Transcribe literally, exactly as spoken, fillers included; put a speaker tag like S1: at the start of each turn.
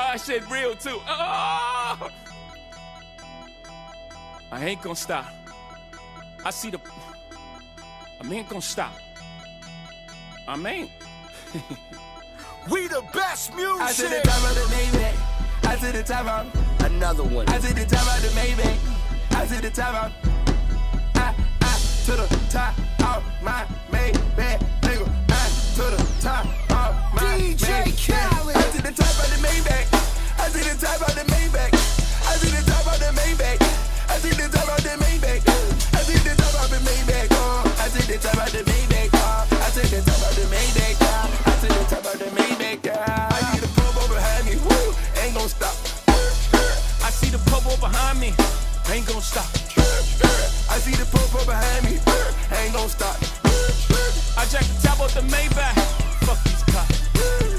S1: that shit real too. Oh! I ain't gonna stop. I see the. I ain't gonna stop. I mean.
S2: We the best music.
S3: I see the top of the Maybach. I see the top of
S2: another one.
S3: I see the top of the Maybach. I see the top of I, I, to the top of my Maybach, nigga. I, to the top of my
S2: D J Khaled.
S3: I see the top of the Maybach. I see the top of the Maybach. I see the top of the Maybach. I see the top of the Maybach. I see the top of the Maybach. Oh, I see the top of the Maybach. Oh, I see the top of the Maybach. I see the top of the Maybach. I see the purple behind me. Woo, ain't gon' stop.
S1: I see the purple behind me. Ain't gon' stop.
S3: I see the purple behind me. Ain't gon' stop.
S1: I jack the top of the Maybach. Fuck these cops.